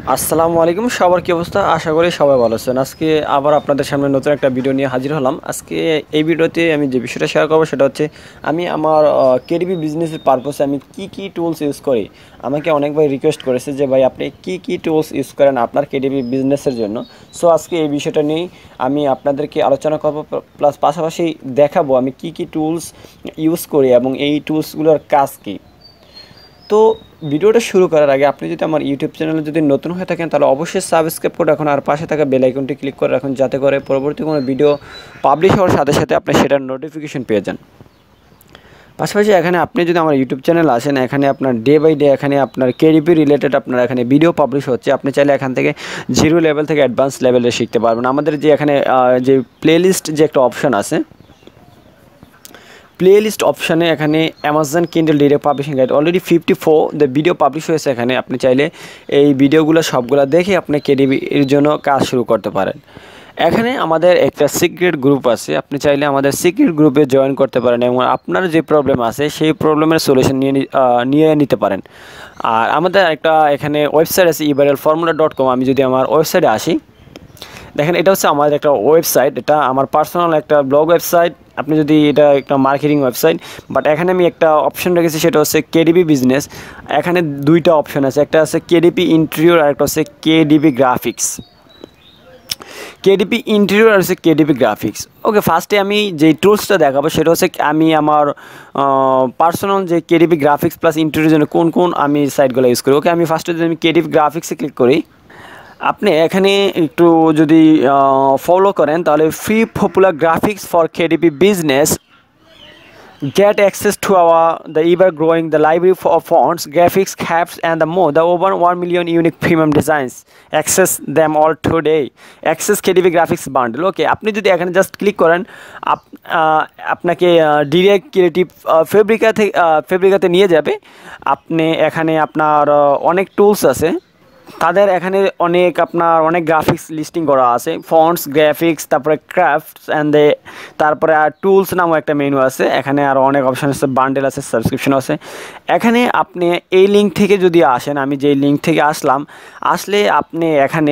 আসসালামু আলাইকুম, সবার কি অবস্থা? আশা করি সবাই ভালো আছেন। আজকে আবার আপনাদের সামনে নতুন একটা ভিডিও নিয়ে হাজির হলাম। আজকে এই ভিডিওতে আমি যে বিষয়টা শেয়ার করবো সেটা হচ্ছে আমি আমার কেডিপি বিজনেসের পারপাসে আমি কি টুলস ইউজ করি। আমাকে অনেক ভাই রিকোয়েস্ট করেছে যে ভাই আপনি কি টুলস ইউজ করেন আপনার কেডিপি বিজনেসের জন্য। সো আজকে এই বিষয়টা নিয়েই আমি আপনাদেরকে আলোচনা করবো, প্লাস পাশাপাশি দেখাবো আমি কি টুলস ইউজ করি এবং এই টুলসগুলোর কাজ কী। তো ভিডিওটা শুরু করার আগে আপনি যদি আমার ইউটিউব চ্যানেলে যদি নতুন হয়ে থাকেন তাহলে অবশ্যই সাবস্ক্রাইব করে রাখুন আর পাশে থাকা বেল আইকনটি ক্লিক করে রাখুন, যাতে করে পরবর্তী কোনো ভিডিও পাবলিশ হওয়ার সাথে সাথে আপনি সেটার নোটিফিকেশন পেয়ে যান। পাশাপাশি এখানে আপনি যদি আমার ইউটিউব চ্যানেল আসেন, এখানে আপনার ডে বাই ডে এখানে আপনার কেডিপি রিলেটেড আপনার এখানে ভিডিও পাবলিশ হচ্ছে। আপনি চাইলে এখান থেকে জিরো লেভেল থেকে অ্যাডভান্স লেভেলে শিখতে পারবেন। আমাদের যে এখানে যে প্লেলিস্ট যে একটা অপশন আছে, প্লেলিস্ট অপশানে এখানে Amazon Kindle Direct Publishing guide already 54 the video publish হয়েছে। এখানে আপনি চাইলে এই ভিডিওগুলো সবগুলো দেখে আপনি কেডিপির জন্য কাজ শুরু করতে পারেন। এখানে আমাদের একটা সিক্রেট গ্রুপ আছে, আপনি চাইলে আমাদের সিক্রেট গ্রুপে জয়েন করতে পারেন এবং আপনার যে প্রবলেম আছে সেই প্রবলেমের সলিউশন নিয়ে নিতে পারেন। আর আমাদের একটা এখানে ওয়েবসাইট আছে eviral.formula.com। আমি যদি আমার ওয়েবসাইটে আসি, দেখেন এটা হচ্ছে আমাদের একটা ওয়েবসাইট, এটা আমার পার্সোনাল একটা ব্লগ ওয়েবসাইট। আপনি যদি এটা একটা মার্কেটিং ওয়েবসাইট, বাট এখানে আমি একটা অপশন রেখেছি, সেটা হচ্ছে কেডিপি বিজনেস। এখানে দুইটা অপশন আছে, একটা আছে কেডিপি ইন্টেরিয়র আর একটা হচ্ছে কেডিপি গ্রাফিক্স। কেডিপি ইন্টেরিয়র আর হচ্ছে কেডিপি গ্রাফিক্স। ওকে, ফার্স্টে আমি যেই টুলসটা দেখাবো সেটা হচ্ছে আমি আমার পার্সোনাল যে কেডিপি গ্রাফিক্স প্লাস ইন্টেরিয়র জন্য কোন আমি সাইটগুলো ইউজ করি। ওকে, আমি ফার্স্টে যদি আমি কেডিপি গ্রাফিক্সে ক্লিক করি, আপনি এখানে একটু যদি ফলো করেন তাহলে free popular graphics for KDP business, get access to the ever growing the library of fonts, graphics, caps and the more, the over 1 million unique premium designs, access them all today, access KDP graphics bundle। Okay, আপনি যদি এখানে just click করেন আপনাকে direct creative ফেব্রিকাতে নিয়ে যাবে। আপনি এখানে আপনার অনেক টুলস আছে, তাদের এখানে অনেক গ্রাফিক্স লিস্টিং করা আছে, ফন্টস, গ্রাফিক্স, তারপরে ক্রাফটস অ্যান্ড তারপরে আর টুলস নামও একটা মেনু আছে। এখানে আরও অনেক অপশান আছে, বান্ডেল আছে, সাবস্ক্রিপশন আছে। এখানে আপনি এই লিঙ্ক থেকে যদি আসেন, আমি যেই লিঙ্ক থেকে আসলে আপনি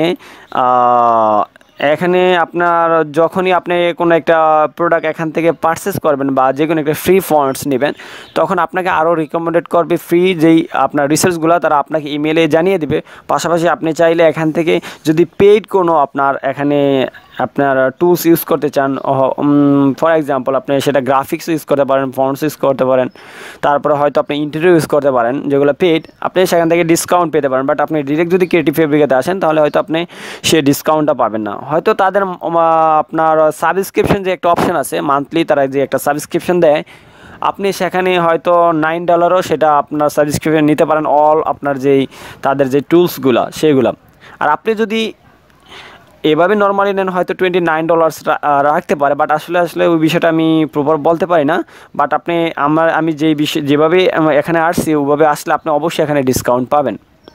এখানে আপনার যখনই আপনি কোনো একটা প্রোডাক্ট এখান থেকে পারচেস করবেন বা যে কোনো একটা ফ্রি ফন্টস নেবেন, তখন আপনাকে আরও রিকমেন্ডেড করবে ফ্রি যেই আপনার রিসার্চগুলো তারা আপনাকে ইমেলে জানিয়ে দেবে। পাশাপাশি আপনি চাইলে এখান থেকে যদি পেইড কোনো আপনার টুলস ইউজ করতে চান, ফর এক্সাম্পল আপনি সেটা গ্রাফিক্স ইউজ করতে পারেন, ফন্টস ইউজ করতে পারেন, তারপরে হয়তো আপনি ইন্টেরিয়র ইউজ করতে পারেন, যেগুলো পেইড, আপনি সেখান থেকে ডিসকাউন্ট পেতে পারেন। বাট আপনি ডিরেক্ট যদি ক্রিয়েটিভ ফেব্রিকাতে আসেন তাহলে হয়তো আপনি সেই ডিসকাউন্টটা পাবেন না। হয়তো তাদের আপনার সাবস্ক্রিপশন যে একটা অপশান আছে, মান্থলি তারা যে একটা সাবস্ক্রিপশন দেয়, আপনি সেখানে হয়তো $9 সেটা আপনার সাবস্ক্রিপশন নিতে পারেন, অল আপনার তাদের যে টুলসগুলো সেগুলো। আর আপনি যদি এভাবে নর্মালি নেন হয়তো $29 রাখতে পারে, বাট আসলে ওই বিষয়টা আমি প্রপার বলতে পারি না। বাট আমি যেভাবে এখানে আসছি ওইভাবে আসলে আপনি অবশ্যই এখানে ডিসকাউন্ট পাবেন।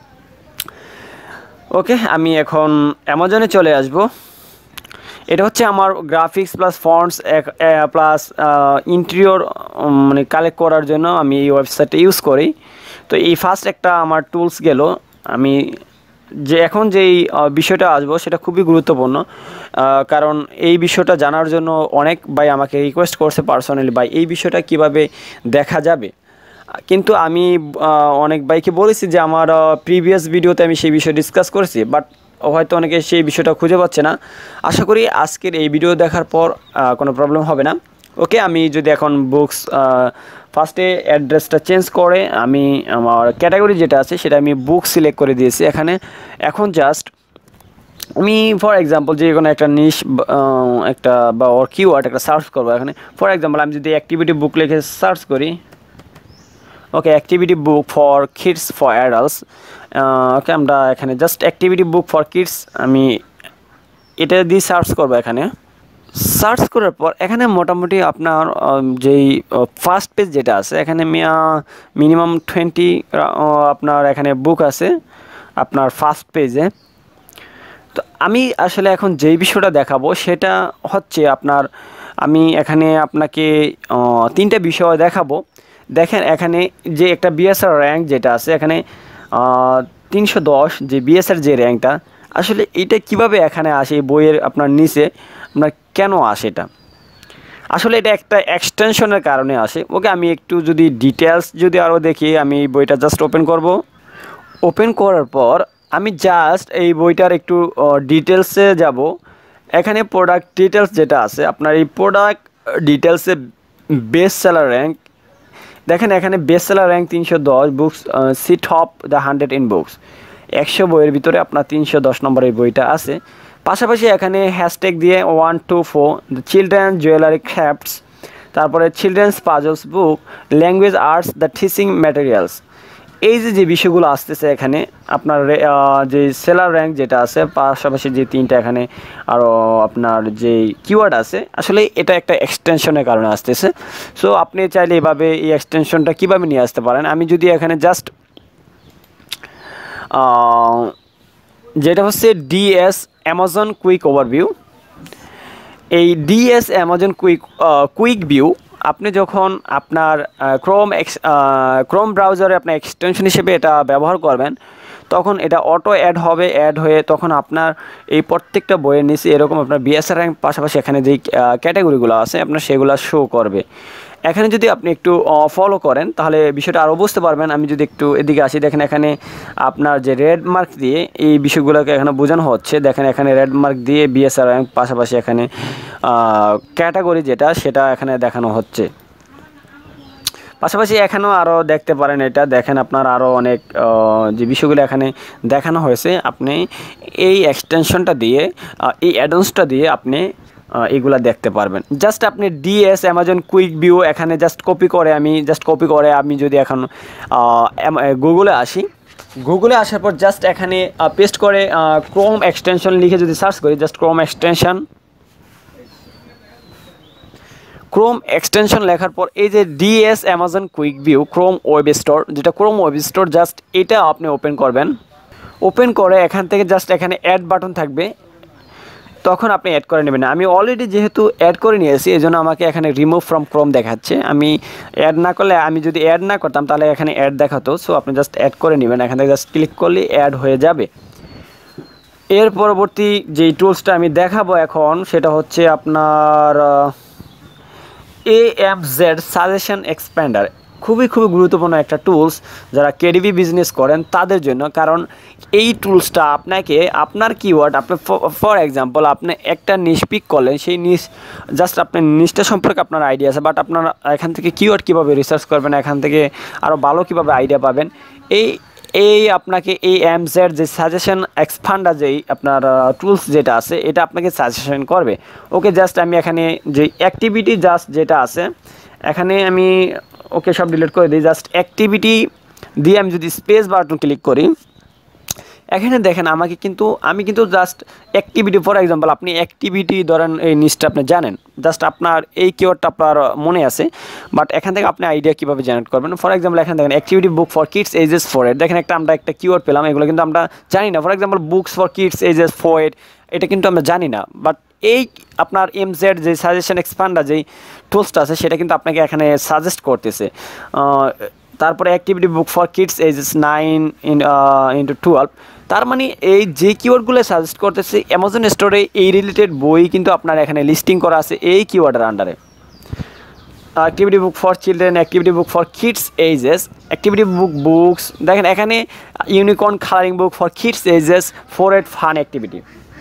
ওকে, আমি এখন অ্যামাজনে চলে আসব। এটা হচ্ছে আমার graphics plus fonts plus interior collect করার জন্য আমি এই ওয়েবসাইটটা ইউজ করি। তো এই ফার্স্ট একটা আমার টুলস গেল। আমি এখন যেই বিষয়টা আসবো সেটা খুবই গুরুত্বপূর্ণ, কারণ এই বিষয়টা জানার জন্য অনেক ভাই আমাকে রিকোয়েস্ট করছে পার্সোনালি, ভাই এই বিষয়টা কিভাবে দেখা যাবে। কিন্তু আমি অনেক ভাইকে বলেছি যে আমার প্রিভিয়াস ভিডিওতে আমি সেই বিষয়ে ডিসকাস করেছি, বাট হয়তো অনেকে সেই বিষয়টা খুঁজে পাচ্ছে না। আশা করি আজকের এই ভিডিও দেখার পর কোনো প্রবলেম হবে না। ওকে, আমি যদি এখন বুকস ফার্স্টে অ্যাড্রেসটা চেঞ্জ করে আমি আমার ক্যাটাগরি যেটা আছে সেটা আমি বুক সিলেক্ট করে দিয়েছি এখানে। এখন জাস্ট আমি ফর এক্সাম্পল যে কোনো একটা নিশ একটা বা ওর কিওয়ার্ড একটা সার্চ করবো এখানে। ফর এক্সাম্পল আমি যদি অ্যাক্টিভিটি বুক লিখে সার্চ করি, okay, activity book for kids for adults. Okay, আমরা এখানে just activity book for kids আমি এটা দিয়ে সার্চ করবো। এখানে সার্চ করার পর এখানে মোটামুটি আপনার যেই ফার্স্ট পেজ যেটা আছে এখানে মিনিমাম 20 আপনার এখানে বুক আছে আপনার ফার্স্ট পেজে। তো আমি আসলে এখন যেই বিষয়টা দেখাবো সেটা হচ্ছে আমি এখানে আপনাকে 3টা বিষয় দেখাবো। দেখেন এখানে যে একটা বিএসআর র্যাঙ্ক যেটা আছে এখানে 310 যে বিএসের যে র্যাঙ্কটা, আসলে এটা কিভাবে এখানে আসে এই বইয়ের আপনার নিচে, আপনার কেন আসে এটা? আসলে এটা একটা এক্সটেনশনের কারণে আসে। ওকে, আমি একটু যদি ডিটেলস যদি আরও দেখি, আমি এই বইটা জাস্ট ওপেন করব। ওপেন করার পর আমি জাস্ট এই বইটার একটু ডিটেলসে যাব। এখানে প্রোডাক্ট ডিটেলস যেটা আছে, আপনার এই প্রোডাক্ট ডিটেলসে বেস্ট সেলার র্যাঙ্ক দেখেন, এখানে best seller rank 310 books, see top the 100 in books, 100 বইয়ের ভিতরে আপনার 310 নম্বরের বইটা আছে। পাশাপাশি এখানে হ্যাশট্যাগ দিয়ে 1 2 4 দ্য চিলড্রেন জুয়েলারি ক্রাফটস, তারপরে children's puzzles book, language arts, the teaching materials. এই যে বিষয়গুলো আসতেছে এখানে আপনার যে সেলার র্যাঙ্ক যেটা আছে, পাশাপাশি যে 3টা এখানে আরও আপনার যে কিওয়ার্ড আছে, আসলে এটা একটা এক্সটেনশনের কারণে আসতেছে। সো আপনি চাইলে এভাবে এই এক্সটেনশনটা কীভাবে নিয়ে আসতে পারেন, আমি যদি এখানে জাস্ট যেটা হচ্ছে ডিএস অ্যামাজন কুইক ওভারভিউ, এই ডিএস অ্যামাজন কুইক ভিউ আপনি যখন আপনার ক্রোম ব্রাউজারে আপনার এক্সটেনশন হিসেবে এটা ব্যবহার করবেন, তখন এটা অটো অ্যাড হয়ে তখন আপনার এই প্রত্যেকটা বইয়ের নিচে এরকম আপনার বিএসআর র্যাঙ্ক, পাশাপাশি এখানে যেই ক্যাটাগরিগুলো আছে আপনার সেগুলো শো করবে। এখানে যদি আপনি একটু ফলো করেন তাহলে বিষয়টা আরও বুঝতে পারবেন। আমি যদি একটু এদিকে আসি, দেখেন এখানে আপনার যে রেড মার্ক দিয়ে এই বিষয়গুলোকে এখানে বোঝানো হচ্ছে। দেখেন এখানে রেড মার্ক দিয়ে বিএসআর র্যাঙ্ক, পাশাপাশি এখানে ক্যাটাগরি যেটা সেটা এখানে দেখানো হচ্ছে। পাশাপাশি এখানেও আরও দেখতে পারেন, এটা দেখেন আপনার আরও অনেক যে বিষয়গুলো এখানে দেখানো হয়েছে। আপনি এই এক্সটেনশনটা দিয়ে, এই অ্যাডভান্সটা দিয়ে আপনি এগুলা দেখতে পারবেন। জাস্ট আপনি ডিএস অ্যামাজন কুইক ভিউ এখানে জাস্ট কপি করে আমি যদি এখন গুগলে আসি, গুগলে আসার পর জাস্ট এখানে পেস্ট করে ক্রোম এক্সটেনশন লিখে যদি সার্চ করি, জাস্ট ক্রোম এক্সটেনশন লেখার পর এই যে DS Amazon quick view Chrome web store, যেটা ক্রোম ওয়েব স্টোর, জাস্ট এটা আপনি ওপেন করবেন। ওপেন করে এখান থেকে জাস্ট এখানে অ্যাড বাটন থাকবে, তখন আপনি অ্যাড করে নেবেন। আমি অলরেডি যেহেতু অ্যাড করে নিয়েছি, এই জন্য আমাকে এখানে রিমুভ ফ্রম ক্রোম দেখাচ্ছে। আমি অ্যাড না করলে, আমি যদি অ্যাড না করতাম তাহলে এখানে অ্যাড দেখাতো। সো আপনি জাস্ট অ্যাড করে নেবেন, এখান থেকে জাস্ট ক্লিক করলে অ্যাড হয়ে যাবে। এর পরবর্তী যেই টুলসটা আমি দেখাবো এখন, সেটা হচ্ছে আপনার AMZ সাজেশন এক্সপ্যান্ডার। খুবই গুরুত্বপূর্ণ একটা টুলস যারা কেডিপি বিজনেস করেন তাদের জন্য। কারণ এই টুলসটা আপনাকে আপনার কিওয়ার্ড, আপনি ফর এক্সাম্পল আপনি একটা নিশ পিক করলেন, সেই নিশ জাস্ট আপনার নিশটা সম্পর্কে আপনার আইডিয়া আছে, বাট আপনার এখান থেকে কিওয়ার্ড কীভাবে রিসার্চ করবেন, এখান থেকে আরও ভালো কীভাবে আইডিয়া পাবেন, এই আপনাকে এই AMZ যে সাজেশন এক্সপান্ডার যেই আপনার টুলস যেটা আছে, এটা আপনাকে সাজেশন করবে। ওকে, জাস্ট আমি এখানে যে অ্যাক্টিভিটি জাস্ট যেটা আছে এখানে আমি ওকে সব ডিলিট করে দিই। জাস্ট অ্যাক্টিভিটি দিয়ে আমি যদি স্পেস বাটন ক্লিক করি, এখানে দেখেন আমি কিন্তু জাস্ট অ্যাক্টিভিটি, ফর এক্সাম্পল আপনি অ্যাক্টিভিটি ধরেন এই নিচটা আপনি জানেন, জাস্ট আপনার এই কিওয়ার্ডটা আপনার মনে আছে, বাট এখান থেকে আপনি আইডিয়া কীভাবে জেনারেট করবেন। ফর এক্সাম্পল এখানে দেখেন activity book for kids ages 4 দেখেন আমরা একটা কিওয়ার্ড পেলাম, এগুলো কিন্তু আমরা জানি না। For example books for kids ages 4 এটা কিন্তু আমরা জানি না, বাট এই আপনার AMZ যে সাজেশন এক্সপান্ডার যেই টুলসটা আছে সেটা কিন্তু আপনাকে এখানে সাজেস্ট করতেছে। তারপরে activity book for kids ages 9-12, তার মানে এই যে কিওয়ার্ডগুলো সাজেস্ট করতেছে অ্যামাজন স্টোরে এই রিলেটেড বই কিন্তু আপনার এখানে লিস্টিং করা আছে এই কিওয়ার্ডের আন্ডারে। Activity book for children, activity book for kids ages, activity books দেখেন এখানে unicorn colouring book for kids ages 4 fun activity.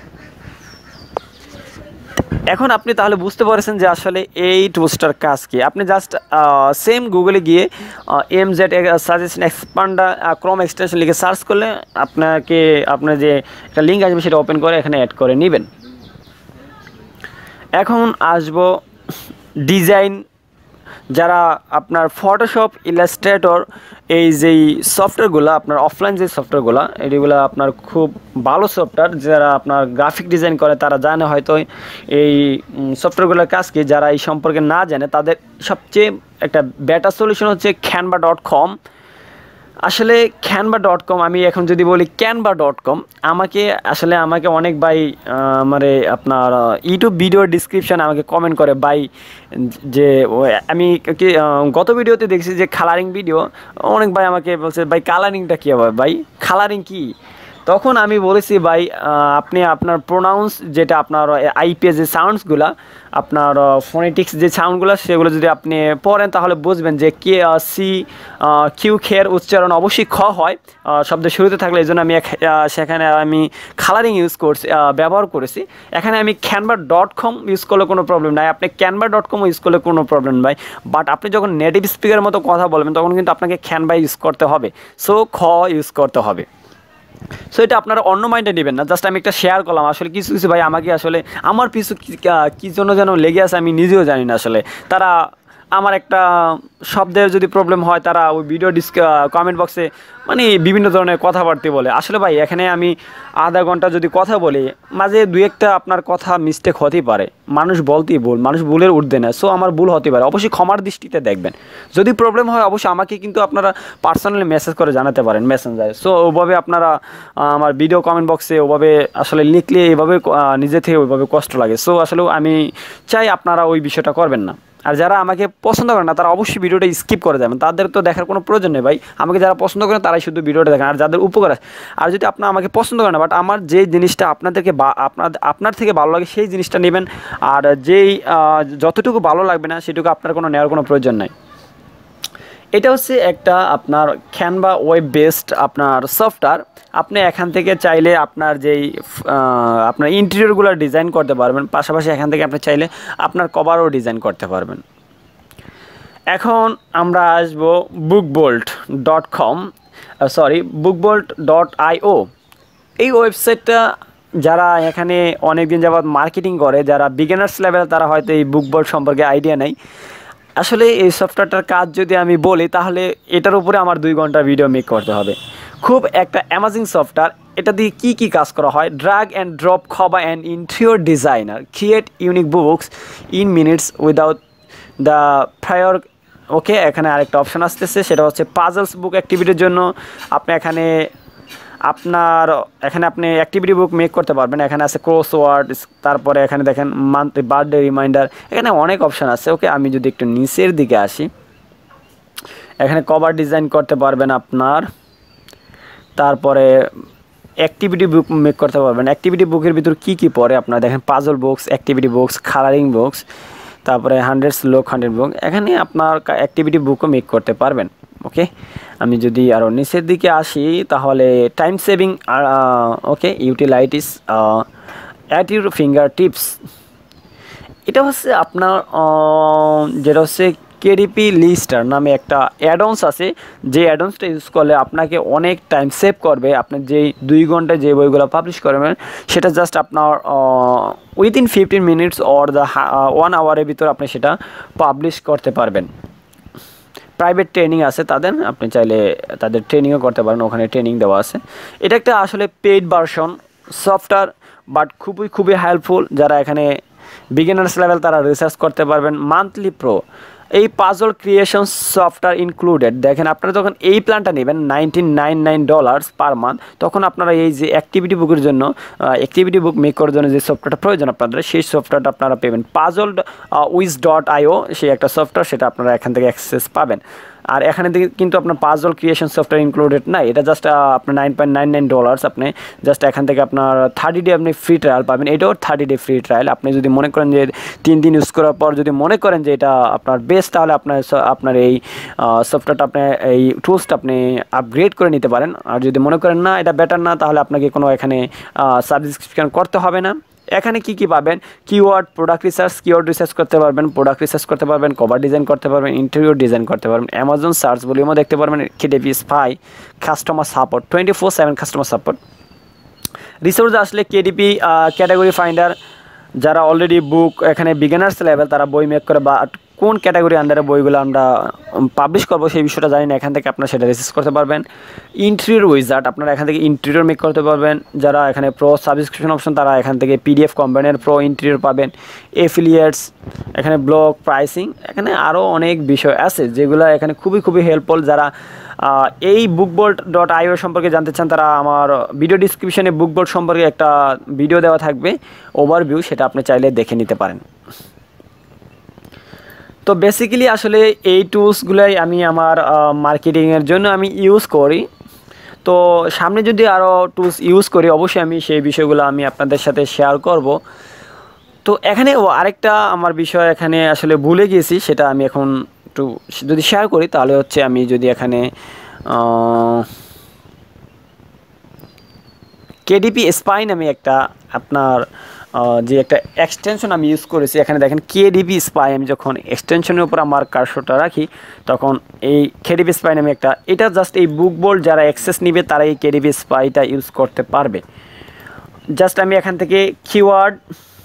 এখন আপনি তাহলে বুঝতে পারছেন যে আসলে এই টুলসটার কাজ কি। আপনি জাস্ট সেম গুগলে গিয়ে AMZ suggestion expander Chrome extension লিখে সার্চ করলে আপনার যে একটা লিঙ্ক আসবে সেটা ওপেন করে এখানে অ্যাড করে নেবেন। এখন আসবো ডিজাইন, যারা আপনার ফটোশপ, ইলাস্ট্রেটর এই যেই সফটওয়্যারগুলো আপনার অফলাইন যে সফটওয়্যারগুলো, এগুলো আপনার খুব ভালো সফটওয়্যার, যারা আপনার গ্রাফিক ডিজাইন করে তারা জানে হয়তো এই সফটওয়্যারগুলোর কাজ কি। যারা এই সম্পর্কে না জানে তাদের সবচেয়ে একটা বেটার সলিউশন হচ্ছে canva.com। আসলে canva.com, আমি এখন যদি বলি canva.com, আমাকে অনেক ভাই মানে আপনার ইউটিউব ভিডিও ডিসক্রিপশানে আমাকে কমেন্ট করে ভাই যে আমি কি গত ভিডিওতে দেখছি যে কালারিং ভিডিও, অনেক ভাই আমাকে বলছে ভাই কালারিংটা কী হবে ভাই, কালারিং কি? তখন আমি বলেছি ভাই আপনি আপনার প্রোনাউন্স যেটা আপনার আইপিএ যে সাউন্ডসগুলো, আপনার ফোনেটিক্স যে সাউন্ডগুলো, সেগুলো যদি আপনি পড়েন তাহলে বুঝবেন যে কে সি কিউ খের উচ্চারণ অবশ্যই খ হয় শব্দের শুরুতে থাকলে। এই জন্য আমি সেখানে আমি কালারিং ব্যবহার করেছি। এখানে আমি canva.com ইউজ করলে কোনো প্রবলেম নাই, আপনি canva.com ইউজ করলে কোনো প্রবলেম নাই। বাট আপনি যখন নেটিভ স্পিকারের মতো কথা বলবেন তখন কিন্তু আপনাকে canva ইউজ করতে হবে, সো খ ইউজ করতে হবে। সো এটা আপনারা অন্য মাইন্ডে নেবেন না, জাস্ট আমি একটা শেয়ার করলাম। আসলে কিছু কিছু ভাই আমাকে আসলে আমার পিছু কী জন্য যেন লেগে আছে আমি নিজেও জানি না। আসলে তারা আমার একটা শব্দের যদি প্রবলেম হয় তারা ওই ভিডিও কমেন্ট বক্সে মানে বিভিন্ন ধরনের কথাবার্তা বলে। আসলে ভাই এখানে আমি আধা ঘন্টা যদি কথা বলি, মাঝে দুই একটা আপনার কথা মিস্টেক হতেই পারে, মানুষ বলতেই ভুল, মানুষ ভুলের ঊর্ধ্বে না। সো আমার ভুল হতে পারে, অবশ্যই ক্ষমার দৃষ্টিতে দেখবেন। যদি প্রবলেম হয় অবশ্যই আমাকে কিন্তু আপনারা পার্সোনালি মেসেজ করে জানাতে পারেন মেসেঞ্জারে। সো ওভাবে আপনারা আমার ভিডিও কমেন্ট বক্সে ওভাবে আসলে লিখলে এইভাবে নিজে থেকে ওইভাবে কষ্ট লাগে। সো আসলে আমি চাই আপনারা ওই বিষয়টা করবেন না। আর যারা আমাকে পছন্দ করেন না তারা অবশ্যই ভিডিওটা স্কিপ করে যাবেন, তাদের তো দেখার কোনো প্রয়োজন নেই ভাই। আমাকে যারা পছন্দ করেন তারাই শুধু ভিডিওটা দেখেন, আর যাদের উপকার আছে। আর যদি আপনার আমাকে পছন্দ করেন না, বাট আমার যেই জিনিসটা আপনাদেরকে আপনার থেকে ভালো লাগে সেই জিনিসটা নেবেন, আর যেই যতটুকু ভালো লাগবে না সেটুকু আপনার কোনো নেওয়ার কোনো প্রয়োজন নাই। এটা হচ্ছে একটা আপনার ক্যানভা ওয়েব বেসড আপনার সফটওয়্যার। আপনি এখান থেকে চাইলে আপনার যেই আপনার ইন্টেরিয়রগুলো ডিজাইন করতে পারবেন, পাশাপাশি এখান থেকে আপনি চাইলে আপনার কভারও ডিজাইন করতে পারবেন। এখন আমরা আসব bookbolt.com, bookbolt.io। এই ওয়েবসাইটটা যারা এখানে অনেক দিন যাবত মার্কেটিং করে, যারা বিগিনার্স লেভেল, তারা হয়তো এই বুকবোল্ট সম্পর্কে আইডিয়া নেই। আসলে এই সফটওয়্যারটার কাজ যদি আমি বলি তাহলে এটার উপরে আমার 2 ঘন্টা ভিডিও মেক করতে হবে। খুব একটা অ্যামাজিং সফটওয়্যার। এটা দিয়ে কী কাজ করা হয়, drag and drop cover and interior designer create unique books in minutes without the prior. Okay, এখানে আরেকটা অপশন আসতেছে, সেটা হচ্ছে পাজলস বুক অ্যাক্টিভিটির জন্য। আপনি এখানে আপনি অ্যাক্টিভিটি বুক মেক করতে পারবেন। এখানে আছে ক্রসওয়ার্ড, তারপরে এখানে দেখেন মান্থলি বার্থডে রিমাইন্ডার, এখানে অনেক অপশান আছে। ওকে, আমি যদি একটু নিচের দিকে আসি, এখানে কভার ডিজাইন করতে পারবেন আপনার, তারপরে অ্যাক্টিভিটি বুক মেক করতে পারবেন। অ্যাক্টিভিটি বুকের ভিতর কী পড়ে আপনার দেখেন, puzzle books, activity books, colouring books, তারপরে 100 শ্লোক 100 বুক, এখানে আপনার অ্যাক্টিভিটি বুকও মেক করতে পারবেন। ওকে, আমি যদি আরও নিচের দিকে আসি তাহলে time saving, okay, utilities at your finger tips. এটা হচ্ছে আপনার যেটা হচ্ছে কেডিপি লিস্টার নামে একটা অ্যাডন্স আছে, যে অ্যাডন্সটা ইউজ করলে আপনাকে অনেক টাইম সেভ করবে। আপনি যেই 2 ঘন্টায় যে বইগুলো পাবলিশ করবেন সেটা জাস্ট আপনার উইদিন 15 মিনিটস অর দ্য 1 আওয়ারের ভিতর আপনি সেটা পাবলিশ করতে পারবেন। প্রাইভেট ট্রেনিং আছে তাদের, আপনি চাইলে তাদের ট্রেনিংও করতে পারেন, ওখানে ট্রেনিং দেওয়া আছে। এটা একটা আসলে পেইড ভার্সন সফটওয়্যার, বাট খুবই হেল্পফুল। যারা এখানে বিগিনার্স লেভেল তারা রিসার্চ করতে পারবেন। মান্থলি প্রো, এই পাজল ক্রিয়েশন সফটওয়্যার ইনক্লুডেড। দেখেন আপনারা যখন এই প্ল্যানটা নেবেন $1999 পার মান্থ, তখন আপনারা এই যে অ্যাক্টিভিটি বুকের জন্য অ্যাক্টিভিটি বুক মেক করার জন্য যে সফটওয়্যারটা প্রয়োজন আপনাদের, সেই সফটওয়্যারটা আপনারা পাবেন। puzzle.io সেই একটা সফটওয়্যার, সেটা আপনারা এখান থেকে অ্যাক্সেস পাবেন। আর এখানে থেকে কিন্তু আপনার পাজল ক্রিয়েশন সফটওয়্যার ইনক্লুডেড না, এটা জাস্ট আপনার $9.99। আপনি জাস্ট এখান থেকে আপনার 30 ডে আপনি ফ্রি ট্রায়াল পাবেন। এটাও 30 ডে ফ্রি ট্রায়াল। আপনি যদি মনে করেন যে 3 দিন ইউজ করার পর যদি মনে করেন যে এটা আপনার বেস্ট, তাহলে আপনার এই সফটওয়্যারটা আপনি এই টুলসটা আপনি আপগ্রেড করে নিতে পারেন। আর যদি মনে করেন না এটা বেটার না, তাহলে আপনাকে কোনো এখানে সাবস্ক্রিপশন করতে হবে না। এখানে কি পাবেন, কিওয়ার্ড রিসার্চ করতে পারবেন, কভার ডিজাইন করতে পারবেন, ইন্টেরিয়র ডিজাইন করতে পারবেন, অ্যামাজন সার্চ ভলিউমও দেখতে পারবেন, KDP spy, customer support 24/7 customer support. Resource আসলে KDP ক্যাটাগরি ফাইন্ডার, যারা অলরেডি বুক এখানে বিগিনার্স লেভেল তারা বই মেক করে বা কোন ক্যাটাগরি আন্ডারে বইগুলো আমরা পাবলিশ করবো সেই বিষয়টা জানি না, এখান থেকে আপনারা সেটা রেজিস্টার করতে পারবেন। ইন্টেরিয়র উইজার্ড, আপনারা এখান থেকে ইন্টেরিয়র মেক করতে পারবেন। যারা এখানে প্রো সাবস্ক্রিপশন অপশন তারা এখান থেকে পিডিএফ কম্বাইনের প্রো ইন্টেরিয়র পাবেন। এফিলিয়েটস, এখানে ব্লগ প্রাইসিং, এখানে আরও অনেক বিষয় আছে যেগুলো এখানে খুবই হেল্পফুল। যারা এই bookbolt.io সম্পর্কে জানতে চান তারা আমার ভিডিও ডিসক্রিপশনে বুকবোল্ট সম্পর্কে একটা ভিডিও দেওয়া থাকবে ওভারভিউ, সেটা আপনি চাইলে দেখে নিতে পারেন। তো বেসিক্যালি আসলে এই টুলসগুলোই আমি আমার মার্কেটিংয়ের জন্য আমি ইউজ করি। তো সামনে যদি আরও টুলস ইউজ করি অবশ্যই আমি সেই বিষয়গুলো আমি আপনাদের সাথে শেয়ার করব। তো এখানে আরেকটা আমার বিষয় এখানে আসলে ভুলে গিয়েছি, সেটা আমি এখন একটু যদি শেয়ার করি তাহলে হচ্ছে আমি যদি এখানে KDP স্পাই নামে একটা আপনার যে একটা এক্সটেনশন আমি ইউজ করেছি, এখানে দেখেন KDP স্পাই, আমি যখন এক্সটেনশনের উপর আমার কার্সরটা রাখি তখন এই KDP স্পাই নামে একটা, এটা জাস্ট এই বুকবোল্ট যারা অ্যাক্সেস নিবে তারা এই KDP স্পাইটা ইউজ করতে পারবে। জাস্ট আমি এখান থেকে কিওয়ার্ড,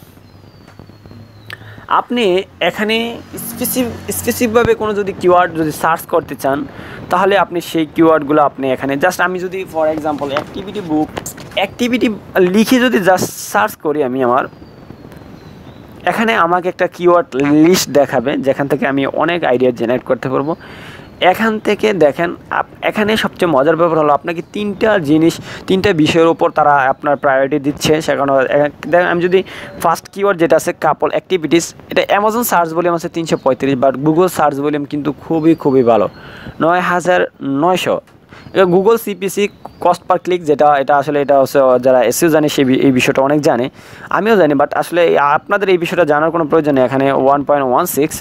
আপনি এখানে স্পেসিফিকভাবে কোনো যদি কিওয়ার্ড যদি সার্চ করতে চান তাহলে আপনি সেই কিওয়ার্ডগুলো আপনি এখানে জাস্ট আমি যদি ফর এক্সাম্পল অ্যাক্টিভিটি লিখে যদি জাস্ট সার্চ করি আমি আমার এখানে আমাকে একটা কিওয়ার্ড লিস্ট দেখাবে যেখান থেকে আমি অনেক আইডিয়া জেনারেট করতে পারবো। এখান থেকে দেখেন এখানে সবচেয়ে মজার ব্যাপার হলো আপনাকে তিনটা বিষয়ের উপর তারা আপনার প্রায়োরিটি দিচ্ছে। সেখানে দেখেন আমি যদি ফার্স্ট কিওয়ার্ড যেটা আছে কাপল অ্যাক্টিভিটিস, এটা অ্যামাজন সার্চ ভলিউম আছে 335, বাট গুগল সার্চ ভলিউম কিন্তু খুবই ভালো 9900। এটা Google CPC cost per click যেটা, এটা আসলে এটা হচ্ছে যারা এসইও জানে এই বিষয়টা অনেক জানে, আমিও জানি, বাট আসলে আপনাদের এই বিষয়টা জানার কোনো প্রয়োজন নেই। এখানে 1.16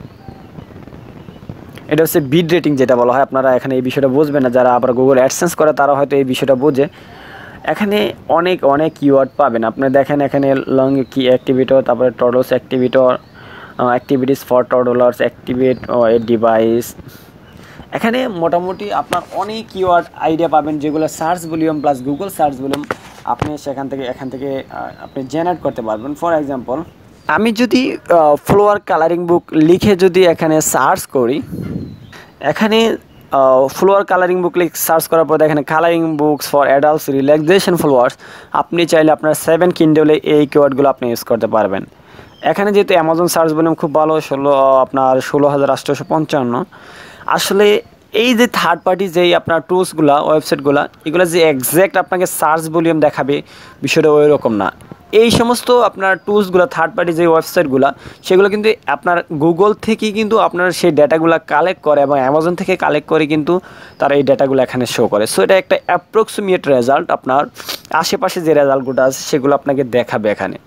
এটা হচ্ছে বিড রেটিং যেটা বলা হয়, আপনারা এখানে এই বিষয়টা বুঝবেন না, যারা আবার গুগল অ্যাডসেন্স করে তারা হয়তো এই বিষয়টা বোঝে। এখানে অনেক কিওয়ার্ড পাবেন আপনি দেখেন, এখানে লং কি অ্যাক্টিভিটর, তারপরে toddles activator, activities for toddlers, activate a device. এখানে মোটামুটি আপনার অনেক কিওয়ার্ড আইডিয়া পাবেন যেগুলো search volume plus Google search volume আপনি এখান থেকে আপনি জেনারেট করতে পারবেন। ফর এক্সাম্পল আমি যদি ফ্লোয়ার কালারিং বুক লিখে যদি এখানে সার্চ করি, এখানে ফ্লোয়ার কালারিং বুক লিখে সার্চ করার পর এখানে colouring books for adults relaxation flowers, আপনি চাইলে আপনার 7 কিন্ডলে এই কিওয়ার্ডগুলো আপনি ইউজ করতে পারবেন। এখানে যেহেতু অ্যামাজন সার্চ ভলিউম খুব ভালো, আপনার 16,855। আসলে এই যে থার্ড পার্টি যেই আপনার টুলসগুলা ওয়েবসাইটগুলো এগুলো যে এক্স্যাক্ট আপনাকে সার্চ ভলিউম দেখাবে বিষয়টা ওই রকম না। এই সমস্ত আপনার টুলসগুলো থার্ড পার্টি যে ওয়েবসাইটগুলো সেগুলো কিন্তু আপনার গুগল থেকেই কিন্তু আপনার সেই ডেটাগুলো কালেক্ট করে এবং অ্যামাজন থেকে কালেক্ট করে কিন্তু তারা এই ডেটাগুলো এখানে শো করে। সো এটা একটা অ্যাপ্রক্সিমেট রেজাল্ট, আপনার আশেপাশে যে রেজাল্টগুলো আছে সেগুলো আপনাকে দেখাবে এখানে।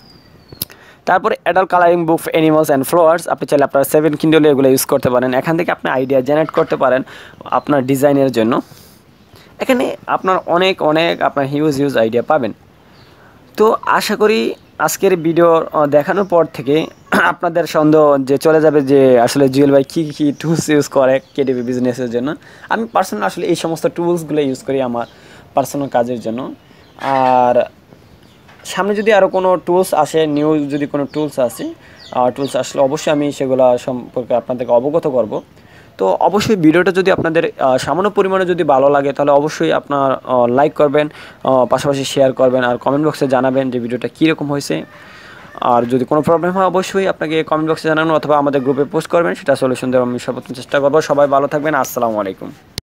তারপরে adult colouring book animals and flowers, আপনি চাইলে আপনার 7 কিন্ডলে এগুলো ইউজ করতে পারেন। এখান থেকে আপনি আইডিয়া জেনারেট করতে পারেন আপনার ডিজাইনের জন্য। এখানে আপনার অনেক আপনার হিউজ আইডিয়া পাবেন। তো আশা করি আজকের ভিডিও দেখানোর পর থেকে আপনাদের সন্দেহ যে চলে যাবে যে আসলে জুয়েল ভাই কী টুলস ইউজ করে কেডিপি বিজনেসের জন্য। আমি পার্সোনাল আসলে এই সমস্ত টুলসগুলো ইউজ করি আমার পার্সোনাল কাজের জন্য। আর সামনে যদি আরও কোনো টুলস আসে, নিউ যদি কোনো টুলস আসলে অবশ্যই আমি সেগুলো সম্পর্কে আপনাদেরকে অবগত করব। তো অবশ্যই ভিডিওটা যদি আপনাদের সামান্য পরিমাণে যদি ভালো লাগে তাহলে অবশ্যই আপনার লাইক করবেন, পাশাপাশি শেয়ার করবেন, আর কমেন্ট বক্সে জানাবেন যে ভিডিওটা কীরকম হয়েছে। আর যদি কোনো প্রবলেম হয় অবশ্যই আপনাকে কমেন্ট বক্সে জানানো অথবা আমাদের গ্রুপে পোস্ট করবেন, সেটা সলিউশন দেওয়ার আমি সর্বোত্তম চেষ্টা করবো। সবাই ভালো থাকবেন, আসসালামু আলাইকুম।